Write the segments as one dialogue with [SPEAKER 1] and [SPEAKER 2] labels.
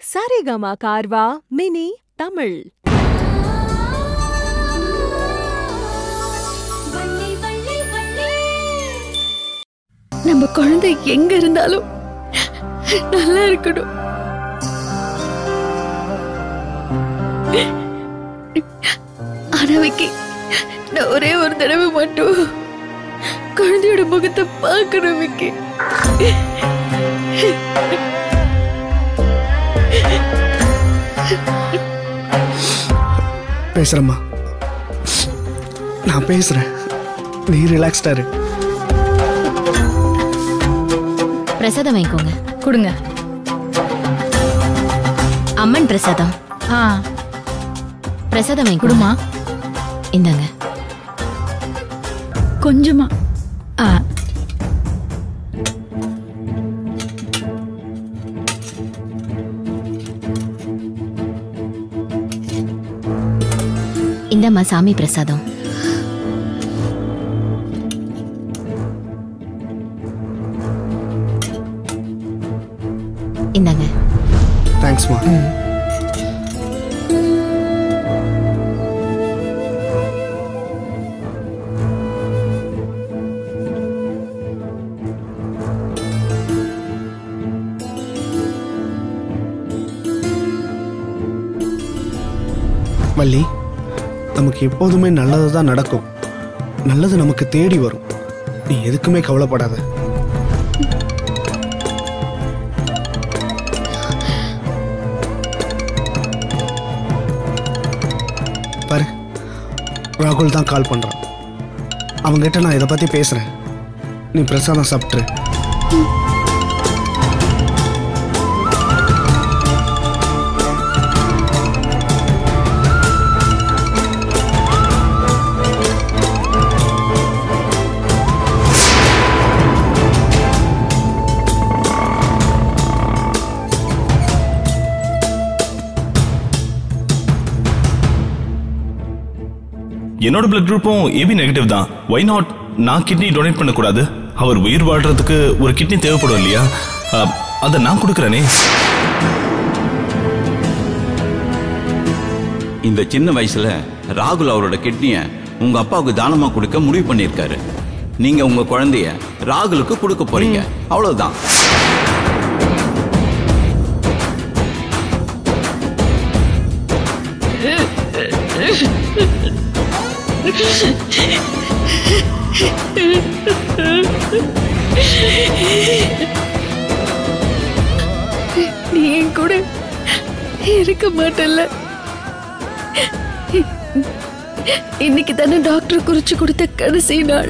[SPEAKER 1] Saregama Karva Mini Tamil.
[SPEAKER 2] நம்ம குழந்தை எங்க இருந்தாலும் நல்லா இருக்கணும். ஆனா விக்கி, நான் ஒரே ஒரு தடவை மட்டும் குழந்தையோட முகத்தை பார்க்கணும் விக்கி.
[SPEAKER 3] பேசுறேம்மா, நான் பேசுறேன், நீ ரிலாக்ஸ்டா இரு.
[SPEAKER 4] பிரசாதம் வாங்கிக்கோங்க.
[SPEAKER 2] கொடுங்க.
[SPEAKER 4] அம்மன் பிரசாதம். பிரசாதம் வாங்கி கொடுமா. இந்தாங்க.
[SPEAKER 2] கொஞ்சமா.
[SPEAKER 4] இந்தம்மா சாமி பிரசாதம். இந்தாங்க.
[SPEAKER 3] தேங்க்ஸ்மா. வள்ளி, நமக்கு எப்போதுமே நல்லதுதான் நடக்கும். நல்லது நமக்கு தேடி வரும். நீ எதுக்குமே கவலைப்படாத. பாரு, ராகுல் தான் கால் பண்றான். அவங்ககிட்ட நான் இதை பத்தி பேசுறேன். நீ பிரசாதம் சாப்பிட்டு.
[SPEAKER 5] என்னோட பிளட் குரூப்பும் ஏபி நெகட்டிவ் தான். வை நாட் நான் கிட்னி டொனேட் பண்ணக்கூடாது? அவர் உயிர் வாழ்றதுக்கு ஒரு கிட்னி தேவைப்படும் இல்லையா? அதை நான் கொடுக்குறேனே.
[SPEAKER 6] இந்த சின்ன வயசுல ராகுல் அவரோட கிட்னியை உங்க அப்பாவுக்கு தானமா கொடுக்க முடிவு பண்ணியிருக்காரு. நீங்க உங்க குழந்தைய ராகுலுக்கு கொடுக்க போறீங்க, அவ்வளவுதான்.
[SPEAKER 2] நீ கூட இருக்க மாட்டல்ல. இன்னைக்கு தானே டாக்டர் குறிச்சு கொடுத்த கடைசி நாள்.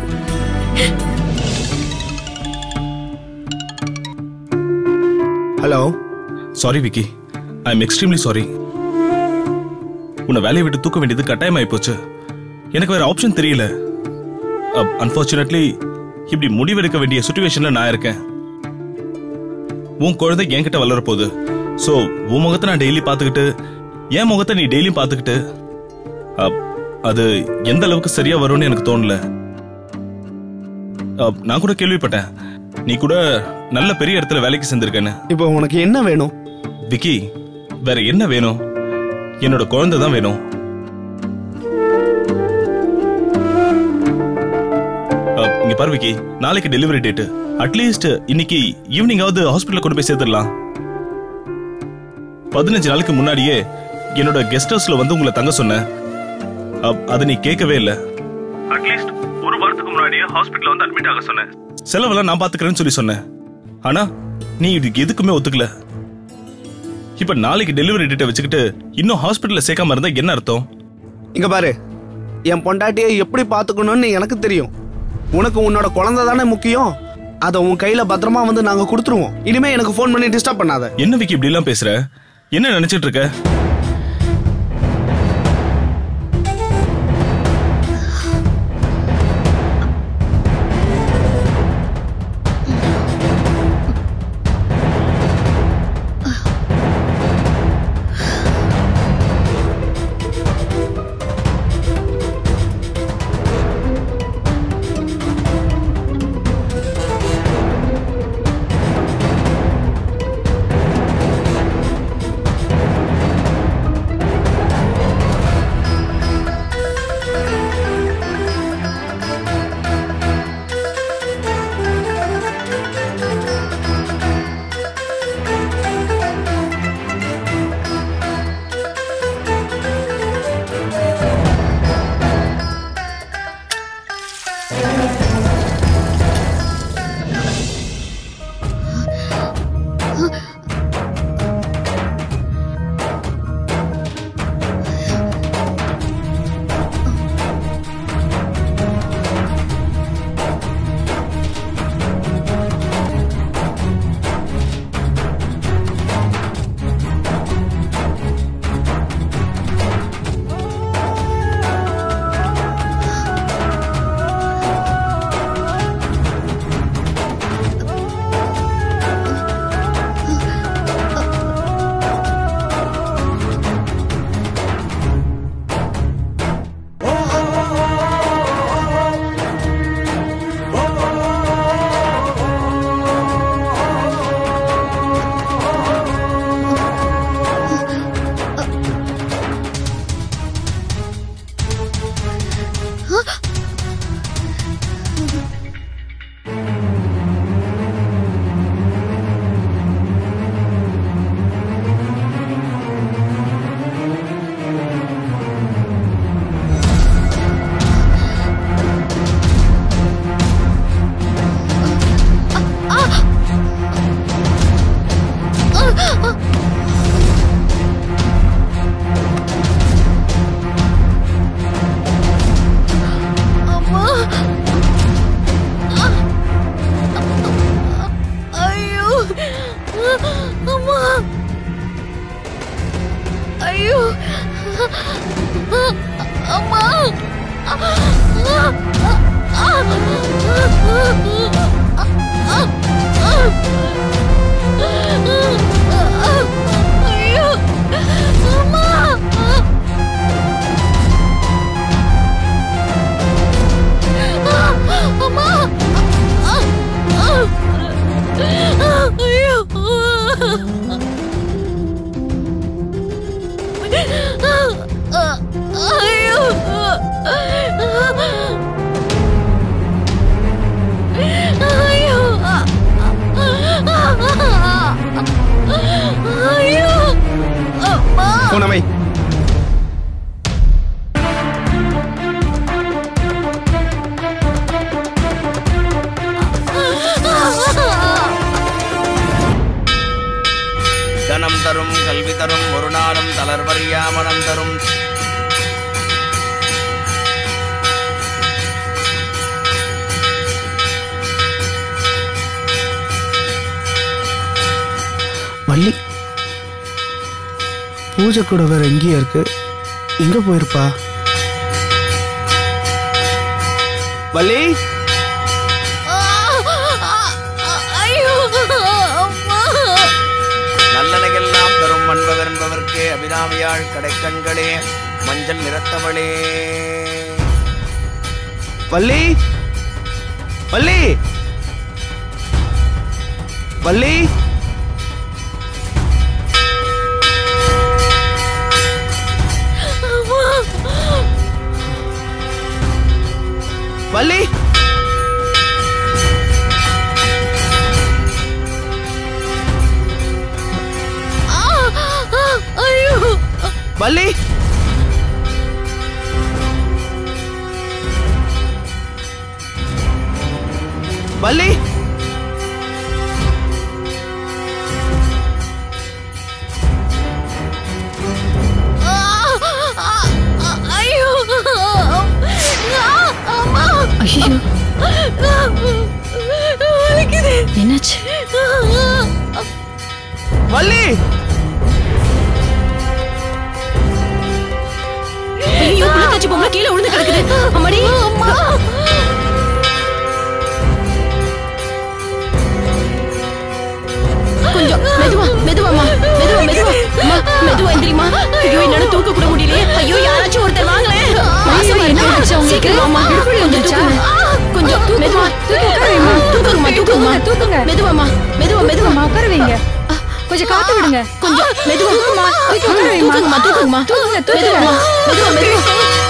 [SPEAKER 3] Hello.
[SPEAKER 5] Sorry Vicky, I am extremely sorry. உன்னை வேலையை விட்டு தூக்க வேண்டியது கட்டாயமாயி போச்சு. எனக்கு வேற ஆப்ஷன் தெரியல. அன்பார்ச்சுனேட்லி இப்படி முடிவெடுக்க வேண்டிய சிச்சுவேஷன்ல நான் இருக்கேன். உன் குழந்தை என்கிட்ட வளர போகுது. சோ உன் முகத்தை நான் டெய்லி பாத்துக்கிட்டு, என் முகத்தை நீ டெய்லியும் பாத்துக்கிட்டு, அது எந்த அளவுக்கு சரியா வரும்னு எனக்கு தோணல. நான் கூட கேள்விப்பட்டேன் நீ கூட நல்ல பெரிய இடத்துல வேலைக்கு செஞ்சிருக்கேன்னு.
[SPEAKER 3] இப்போ உனக்கு என்ன வேணும்?
[SPEAKER 5] விக்கி, வேற என்ன வேணும்? என்னோட குழந்தை தான் வேணும். இங்க பாரு விக்கி, நாளைக்கு டெலிவரி டேட். அட்லீஸ்ட் இன்னைக்கு ஈவினிங்காவது ஹாஸ்பிட்டல் கொண்டு போய் சேர்த்துடலாம். 15 நாளுக்கு முன்னாடியே என்னோட கெஸ்ட் ஹவுஸ்ல வந்து உங்களை தங்க சொன்னேன். அதை நீ கேட்கவே இல்ல. அட்லீஸ்ட் ஒரு வாரத்துக்கு முன்னாடியே ஹாஸ்பிட்டல்ல வந்து அட்மிட் ஆக சொன்னேன். செலவெல்லாம் நான் பாத்துக்கிறேன்னு சொல்லி சொன்னேன். ஆனா நீ இதுக்கு எதுக்குமே ஒத்துக்கல. இப்ப நாளைக்கு டெலிவரி டேட்டை வச்சுக்கிட்டு இன்னும் ஹாஸ்பிட்டல்ல சேர்க்காம இருந்தா என்ன அர்த்தம்?
[SPEAKER 3] இங்க பாரு, என் பொண்டாட்டியை எப்படி பாத்துக்கணும்னு எனக்கு தெரியும். உனக்கு உன்னோட குழந்தை தானே முக்கியம். அதை உன் கையில பத்திரமா வந்து நாங்க கொடுத்துருவோம். இனிமே எனக்கு போன் பண்ணி டிஸ்டர்ப் பண்ணாத.
[SPEAKER 5] என்ன விக்கி இப்படி எல்லாம் பேசுற? என்ன நினைச்சிட்டு இருக்க?
[SPEAKER 2] ஐயோ அம்மா ஐயோ அம்மா அம்மா ஐயோ ஐயோ ஐயோ ஐயோ அம்மா
[SPEAKER 3] போனவை தனம் தரும் கல்வி தரும் ஒரு நாளும் தளர்வறியா மனம் தரும் வள்ளி பூஜை கூட வேற எங்கேயா இருக்கு? எங்க போயிருப்பா? வள்ளி நல்லனைகெல்லாம் தரும் மண்பவர் என்பவர்க்கே அபிராமியாள் கடைக்கண்களே மஞ்சள் நிறத்தவளே. வள்ளி வள்ளி வள்ளி வள்ளி வள்ளி வள்ளி
[SPEAKER 2] ஐயோ
[SPEAKER 4] ஐயோ என்னாச்சு?
[SPEAKER 3] வள்ளி
[SPEAKER 4] ஐயோ புள்ளத்தாச்சி பொம்பளை கீழே விழுந்து கிடக்குது. அம்மாடி
[SPEAKER 2] அம்மா
[SPEAKER 4] கொஞ்சம் மெதுவா மெதுவாமா மெதுவா மெதுவா அம்மா மெதுவா எந்திரிமா. ஐயோ என்னால தூக்க கூட முடியலையே. ஐயோ யாராச்சும் ஒருத்தர் வாங்களே. மாசமா இருக்கு உங்களுக்கு. அம்மா கொஞ்சம் தூக்குங்க. கொஞ்சம் மெதுவா தூக்குங்கம்மா தூக்குங்கம்மா தூக்குங்க. மெதுவாமா மெதுவா மெதுவாமா உட்கார வைங்க. கொஞ்சம் காத்து விடுங்க. கொஞ்சம் மெதுவாமா தூக்குங்கம்மா தூக்குங்கம்மா தூக்குங்க மெதுவாமா மெதுவா மெதுவா.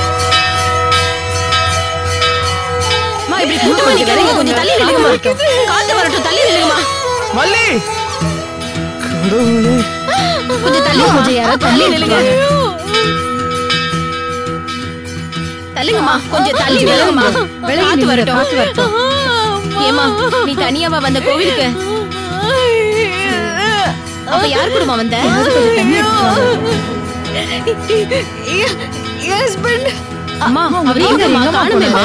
[SPEAKER 4] அம்மா இப்படி கூட்டமா நிக்கிறீங்க. கொஞ்சம் தள்ளி நில்லுங்கம்மா. காத்து வரட்டும். தள்ளி நில்லுங்கம்மா.
[SPEAKER 3] வள்ளி கடவுளே
[SPEAKER 4] கொஞ்சம் தள்ளி கொஞ்சம் யாராவது தள்ளி நில்லுங்க. தள்ளுங்கம்மா கொஞ்சம் தள்ளி நில்லுங்கம்மா. காத்து வரட்டும் காத்து வரட்டும். ஏமா நீ தனியாவா வந்த கோவிலுக்கு? அப்ப யார் கூடமா வந்த? அம்மா அவர் எங்கம்மா காணுமேமா?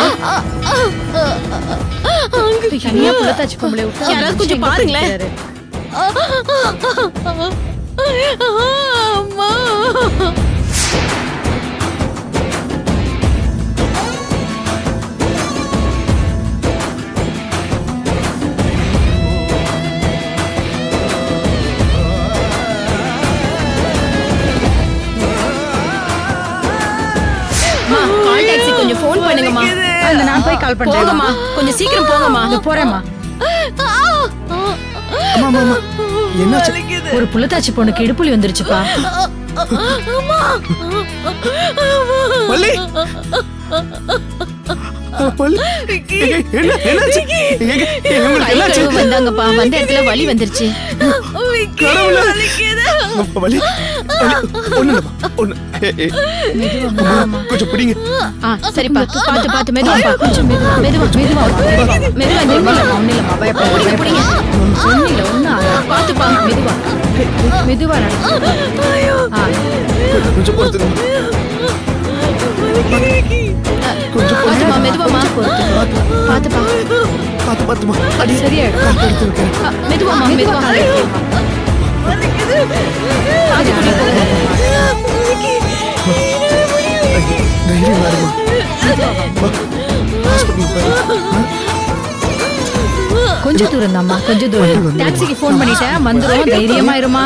[SPEAKER 4] தனியா புள்ளத்தாச்சி பொம்பளை யாராவது கொஞ்சம் பாருங்களேன்.
[SPEAKER 2] அம்மா
[SPEAKER 4] கால் டாக்ஸி கொஞ்சம் ஃபோன் பண்ணுங்கம்மா.
[SPEAKER 7] அந்த நான் போய் கால் பண்றேன்.
[SPEAKER 4] போங்கம்மா கொஞ்சம் சீக்கிரம் போங்கம்மா.
[SPEAKER 7] போறேம்மா.
[SPEAKER 3] அம்மா அம்மா என்னாச்சு?
[SPEAKER 7] ஒரு புள்ளத்தாச்சி பொண்ணுக்கு இடுப்புலி வந்துருச்சுப்பா.
[SPEAKER 3] வள்ளி
[SPEAKER 4] வந்தாங்கப்பா. வந்த இடத்துல வலி வந்துருச்சு.
[SPEAKER 3] கொஞ்சம் பிடிங்க.
[SPEAKER 4] சரிப்பா பாத்து பாத்து மெதுவா கொஞ்சம் மெதுவா மெதுவா மெதுவா மெதுவா பிடிங்க. பாத்துப்பா மெதுவா மெதுவா
[SPEAKER 3] கொஞ்சம் பொறுத்துருங்க.
[SPEAKER 4] பாத்துமா மெதுவாமா பாத்துப்பா
[SPEAKER 3] பாத்து பாத்துமா அடி
[SPEAKER 4] சரியா மெதுவாமா மெதுவா
[SPEAKER 7] கொஞ்சம் தூரம் தான்மா, கொஞ்சம் தூரம். டாக்ஸிக்கு ஃபோன் பண்ணிட்டேன், வந்துரும். தைரியமா இருமா.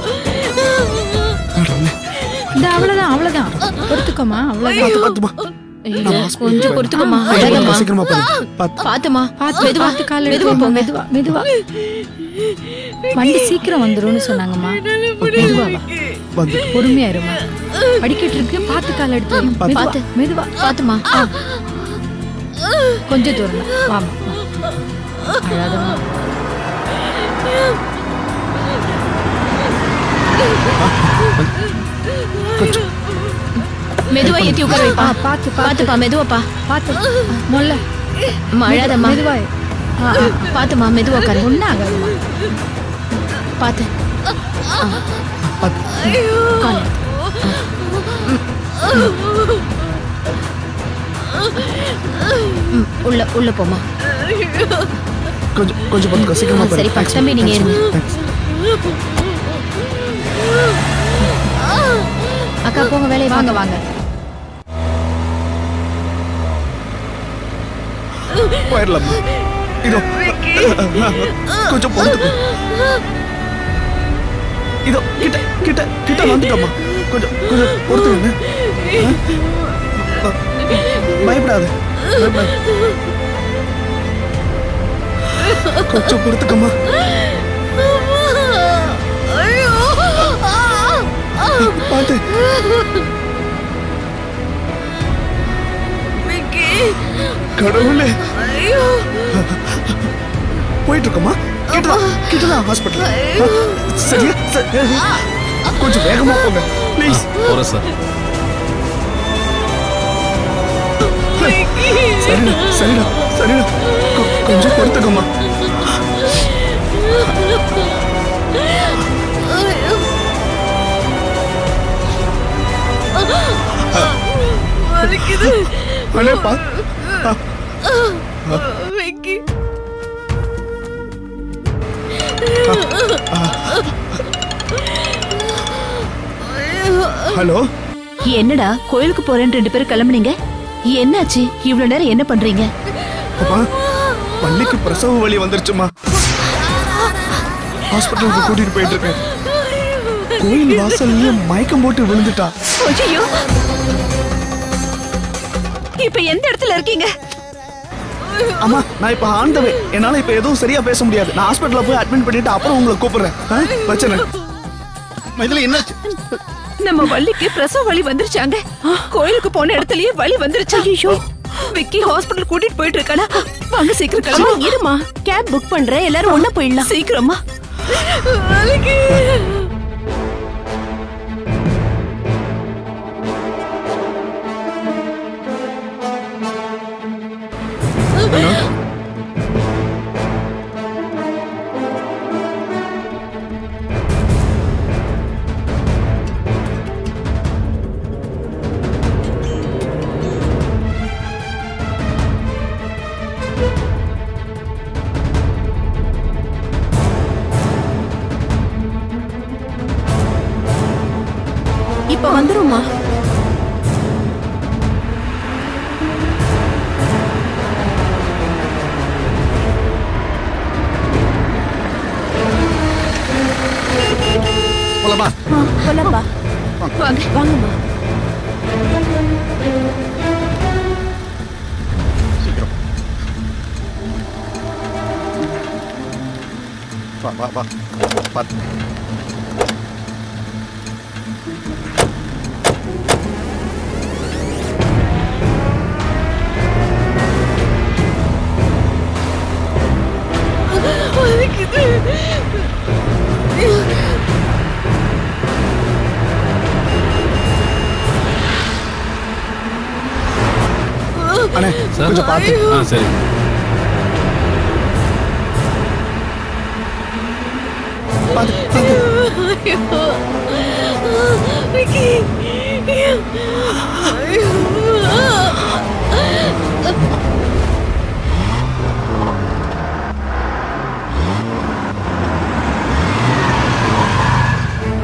[SPEAKER 7] இந்த அவ்வளவுதான் அவ்வளவுதான். பொறுத்துக்கோமா, அவ்வளவுதான்.
[SPEAKER 4] கொஞ்சம் பொறுத்துக்கோமா. பாத்துமா, மெதுவா கால் மெதுவா போ. மெதுவா மெதுவா.
[SPEAKER 7] வண்டி சீக்கிரம் வந்துரும்னு சொன்னாங்கம்மா. மெதுவா வா, பொறுமையா இருமா. அடிக்கிட்டு இருக்கு, பார்த்து கால் எடுத்து.
[SPEAKER 4] பாத்து
[SPEAKER 7] மெதுவா
[SPEAKER 4] பாத்துமா.
[SPEAKER 7] கொஞ்சம் தூரம் தான். வாமா, அழாதம்மா.
[SPEAKER 4] மெதுவா ஏத்தி உட்கார வைப்பா.
[SPEAKER 7] பாத்து
[SPEAKER 4] பாத்துப்பா, மெதுவாப்பா.
[SPEAKER 7] பாத்து மொல்ல
[SPEAKER 4] அழாதம்மா.
[SPEAKER 7] மெதுவா.
[SPEAKER 4] பாத்துமா, மெதுவா உட்காரு.
[SPEAKER 7] ஒண்ணு ஆகாதுமா.
[SPEAKER 4] பாத்து. கால் உள்ள உள்ள போமா.
[SPEAKER 3] கொஞ்சம் பத்துக்க, சீக்கிரமா
[SPEAKER 4] சரி தம்பி, நீங்க இருங்க. அக்கா போங்க, வேலையை வாங்க வாங்க.
[SPEAKER 3] போயிடலாம். இதோ கொஞ்சம் பொறுத்துக்கோ. இதோ கிட்ட கிட்ட கிட்ட வந்துட்டோமா. கொஞ்சம் கொஞ்சம் பொறுத்துக்கங்க. பயப்படாது, கொஞ்சம் பொறுத்துக்கம்மா. பாத்து. கடவுளே, போயிட்டு இருக்கோமா. கிட்டதான் ஹாஸ்பிட்டல். சரியா? கொஞ்சம் வேகமா போங்க ப்ளீஸ்.
[SPEAKER 5] போறேன் சார்.
[SPEAKER 3] சரிடா சரிடா சரிடா, கொஞ்சம் பொறுத்துக்கம்மா. அண்ணேப்பா. ஹலோ,
[SPEAKER 2] என்னடா கோயிலுக்கு போறேன்னு 2 பேரும் கிளம்புனீங்க? என்னாச்சு? இவ்வளவு நேரம் என்ன பண்றீங்க?
[SPEAKER 3] அப்பா, பள்ளிக்கு பிரசவ வலி வந்துருச்சுமா. ஹாஸ்பிட்டலுக்கு கூட்டிட்டு போயிட்டு இருக்கேன். கோயில் வாசல்ல மயக்கம் போட்டு விழுந்துட்டா.
[SPEAKER 2] ஐயோ, இப்ப எந்த இடத்துல இருக்கீங்க?
[SPEAKER 3] அம்மா, நான் இப்ப ஆண்டவே. என்னால இப்ப எதுவும் சரியா பேச முடியாது. நான் ஹாஸ்பிட்டல்ல போய் அட்மிட் பண்ணிட்டு அப்புறம் உங்களை கூப்பிடுறேன். பிரச்சனை இதுல என்னாச்சு?
[SPEAKER 2] நம்ம வள்ளிக்கு பிரசவ வலி வந்துருச்சாங்க. கோயிலுக்கு போன இடத்துலயே வலி வந்துருச்சு. ஐயோ, விக்கி ஹாஸ்பிடல் கூட்டிட்டு போயிட்டு இருக்கானா? வாங்க சீக்கிரம் கிளம்பு. இருமா, கேப் புக் பண்றேன், எல்லாரும் ஒண்ணா போயிடலாம். சீக்கிரமா. இப்ப வந்துருமா?
[SPEAKER 3] போலாமா?
[SPEAKER 2] போலாம்பா. வாங்க வாங்கம்மா.
[SPEAKER 3] சீக்கிரம் வா வா வா. பாத்து. அண்ணே, கொஞ்சம் பாத்து.
[SPEAKER 5] சரி.
[SPEAKER 3] பாத்து பாத்து.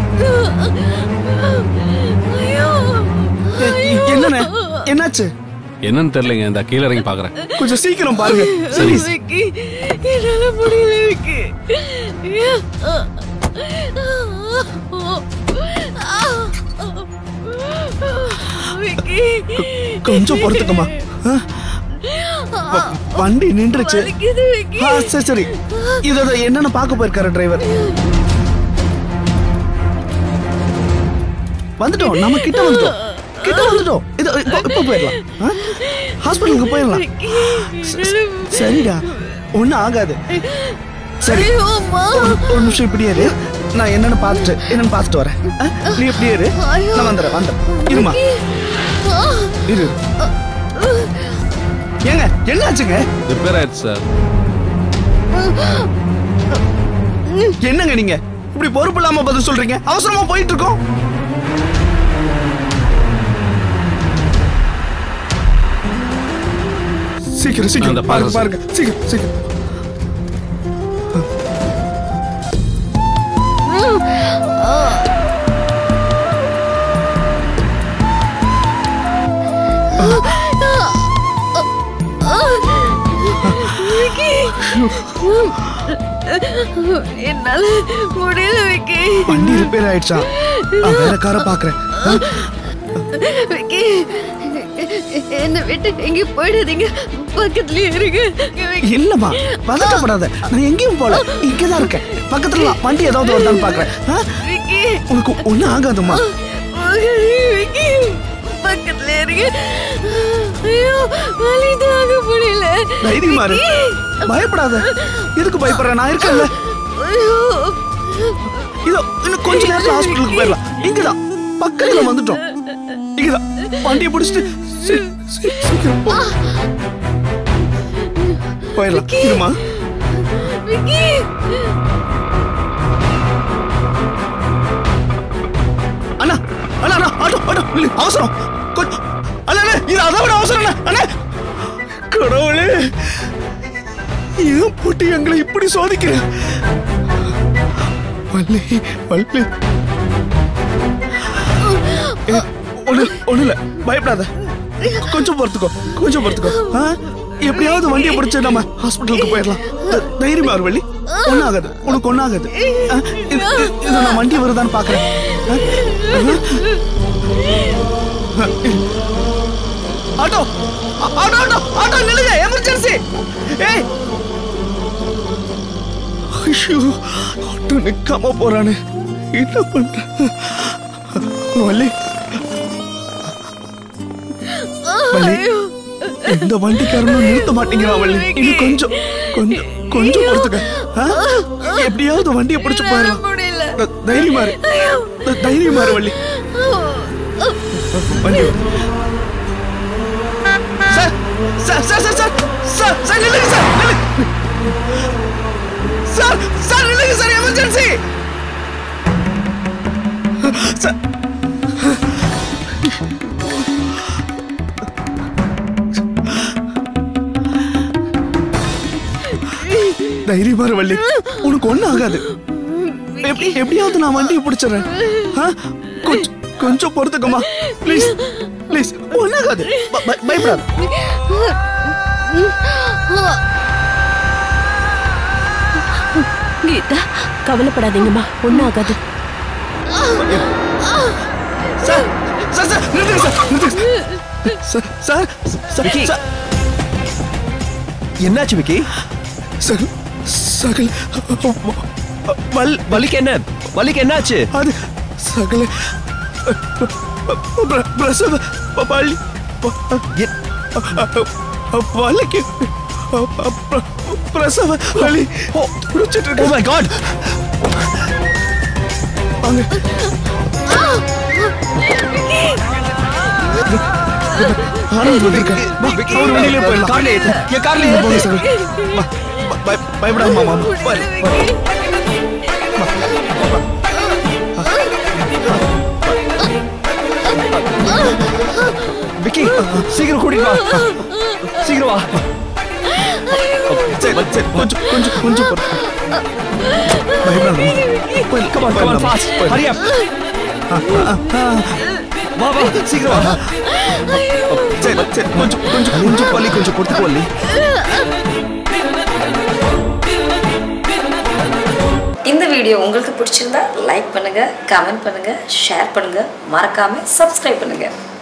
[SPEAKER 3] என்னண்ணே, என்னாச்சு?
[SPEAKER 8] என்னன்னு தெரியலங்க, இந்த கீழ இறங்கி பாக்குறேன்.
[SPEAKER 3] கொஞ்சம் சீக்கிரம் பாருங்க.
[SPEAKER 8] சரி.
[SPEAKER 2] விக்கி, என்னால முடியல விக்கி. விக்கி,
[SPEAKER 3] கொஞ்சம் பொறுத்துக்கமா. வண்டி நின்றுச்சு. சரி சரி, இதோ என்னன்னு பார்க்க போயிருக்காரு டிரைவர். வந்துட்டோம், நம்ம கிட்ட வந்துட்டோம். இப்ப போயிடலாம். ஹாஸ்பிட்டலுக்கு போயிடலாம். சரிடா, ஒண்ணும் ஆகாது. சரி, ஒரு நிமிஷம் இப்படியே இரு. நான் என்னன்னு பார்த்துட்டு வரேன். நீ இப்படியே இரு, நான் வந்துடுறேன். இருமா, இரு. ஏங்க என்னாச்சுங்க?
[SPEAKER 8] ரிப்பேர் ஆயிடுச்சு சார்.
[SPEAKER 3] என்னங்க நீங்க இப்படி பொறுப்பு இல்லாம பதில் சொல்றீங்க? அவசரமா போயிட்டு இருக்கோம். சீக்கிரம் பாருங்க. சீக்கிரம்.
[SPEAKER 2] என்னால முடியல விக்கி.
[SPEAKER 3] வண்டி ரிப்பேர் ஆயிடுச்சா? வேற கார பாக்குறேன்.
[SPEAKER 2] விக்கி, என்ன விட்டு எங்க போயிடாதீங்க, பக்கத்துலயே இருங்க.
[SPEAKER 3] இல்லம்மா, பதட்டப்படாத. நான் எங்கேயும் போல, இங்கதான் இருக்கேன். பக்கத்துல வண்டி ஏதாவது வருதான்னு பாக்குறேன். உனக்கு ஒண்ணும் ஆகாதுமா.
[SPEAKER 2] விக்கி, பக்கத்துல இருங்க. ஐயோ, வலி தாங்க முடியல.
[SPEAKER 3] தைரியமா இரு, பயப்படாத. எதுக்கு பயப்படுற? நான் இருக்கேன்ல. இதோ இன்னும் கொஞ்ச நேரத்துல ஹாஸ்பிட்டலுக்கு போயிடலாம். இங்கதான் பக்கத்துல வந்துட்டோம். இங்கதான் வண்டியை பிடிச்சிட்டு சீக்கிரம் போயிடலாம். இருமா. அண்ணா ஆட்டோ அவசரம். அண்ணா இது அதை விட அவசரம். அண்ணா, கடவுளே, ஏன் போட்டு எங்களை இப்படி சோதிக்கிற? வள்ளி ஒண்ணு இல்ல, பயப்படாத. கொஞ்சம் பொறுத்துக்கோ. எப்படியாவது வண்டியை பிடிச்சு நம்ம ஹாஸ்பிட்டலுக்கு போயிடலாம். தைரியமா இரு வள்ளி, ஒன்னும் ஆகாது. உனக்கு ஒன்னும் ஆகாது. இது நான் வண்டி வருதான்னு பாக்குறேன். ஆட்டோ நில்லுங்க, எமர்ஜென்சி. ஏய், ஆட்டோ நிக்காம போறானே, என்ன பண்ற? வள்ளி, இந்த வண்டிக்காரனும் நிறுத்த மாட்டீங்களா வள்ளி? இன்னும் கொஞ்சம் பொறுத்துக்க. எப்படியாவது வண்டியை பிடிச்சு போயிடலாம். தைரியமா இரு வள்ளி. வண்டி சார் நில்லுங்க சார், எமர்ஜென்சி. தைரியமா இரு வள்ளி, உனக்கு ஒண்ணும் ஆகாது. எப்படியாவது நான் வண்டியை பிடிச்சிடறேன். கொஞ்சம் பொறுத்துக்கமா, ப்ளீஸ். ஒண்ணும் ஆகாது, பயப்படாது.
[SPEAKER 2] கீதா, கவலைப்படாதீங்கம்மா, ஒண்ணும் ஆகாது.
[SPEAKER 9] என்னாச்சு விக்கி?
[SPEAKER 3] சகல்
[SPEAKER 9] வலிக்கு என்னாச்சு?
[SPEAKER 3] அது சகல பிரசவ வலி. வலிக்கு பிரசவ வலி துடிச்சிட்டு இருக்கு.
[SPEAKER 9] Oh my God!
[SPEAKER 3] வாங்க. ஆனந்த் வந்திருக்காரு. அவர் வண்டியிலே போயிடலாம். கார்ல போங்க சார். பயப்படாம மாமா.
[SPEAKER 9] விக்கி, சீக்கிரம் கூட்டிட்டு வா. சீக்கிரம் வா.
[SPEAKER 3] கொஞ்சம் பயப்படாத.
[SPEAKER 9] Come on, fast. Hurry up.
[SPEAKER 3] வா வா சீக்கிரம் வா. சரி சரி கொஞ்சம் கொஞ்சம் கொஞ்சம் வலி கொஞ்சம் பொறுத்துக்கோ வலி.
[SPEAKER 10] இந்த வீடியோ உங்களுக்கு பிடிச்சிருந்தா லைக் பண்ணுங்க, கமெண்ட் பண்ணுங்க, ஷேர் பண்ணுங்க, மறக்காம சப்ஸ்கிரைப் பண்ணுங்க.